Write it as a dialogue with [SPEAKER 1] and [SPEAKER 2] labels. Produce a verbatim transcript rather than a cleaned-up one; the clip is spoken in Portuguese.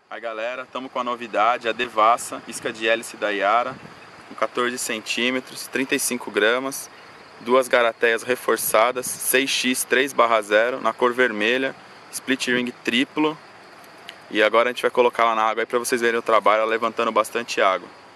[SPEAKER 1] Aí galera, estamos com a novidade, a Devassa, isca de hélice da Yara, com quatorze centímetros, trinta e cinco gramas, duas garateias reforçadas, seis x três barra zero, na cor vermelha, split ring triplo. E agora a gente vai colocar ela na água aí para vocês verem o trabalho, ela levantando bastante água.